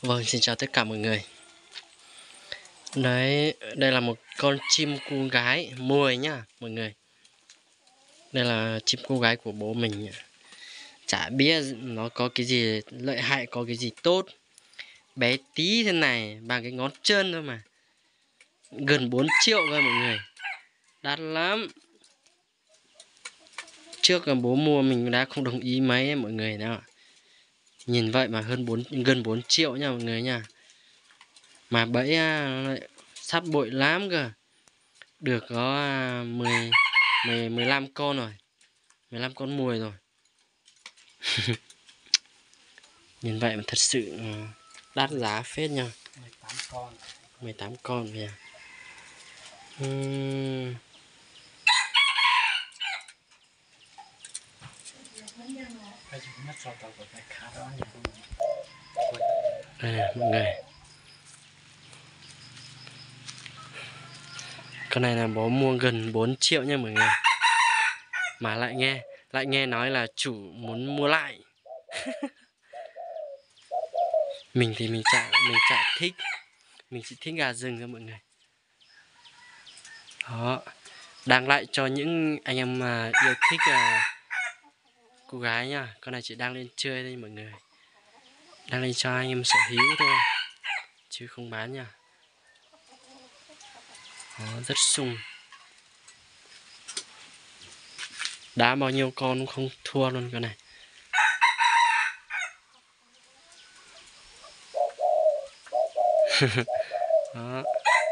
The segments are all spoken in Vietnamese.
Vâng, xin chào tất cả mọi người. Đấy, đây là một con chim cu gái mồi nhá mọi người. Đây là chim cu gái của bố mình. Chả biết nó có cái gì lợi hại, có cái gì tốt. Bé tí thế này, bằng cái ngón chân thôi mà. Gần 4 triệu cơ mọi người. Đắt lắm. Trước là bố mua mình đã không đồng ý mấy ấy, mọi người đó. Nhìn vậy mà gần 4 triệu nha mọi người nha. Mà bẫy sắp bội lắm cơ. Được có 15 con rồi. 15 con mồi rồi. Nhìn vậy mà thật sự đắt giá phết nha. 18 con. 18 con kìa. Đây nè mọi người. Con này là bố mua gần 4 triệu nha mọi người. Mà lại nghe nói là chủ muốn mua lại. Mình thì mình chả thích. Mình chỉ thích gà rừng thôi mọi người. Đó. Đăng lại cho những anh em mà yêu thích cô gái nha. Con này chỉ đăng lên chơi thôi mọi người. Đăng lên cho anh em sở hữu thôi, chứ không bán nha. Đó, rất sung. Đá bao nhiêu con cũng không thua luôn con này. Đó.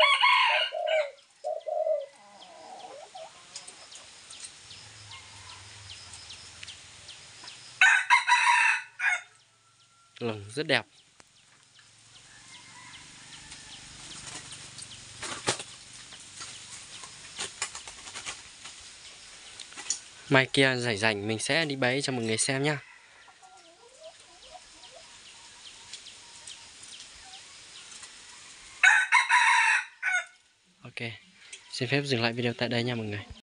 Lồng rất đẹp. Mai kia rảnh mình sẽ đi bẫy cho mọi người xem nhá. Ok, xin phép dừng lại video tại đây nha mọi người.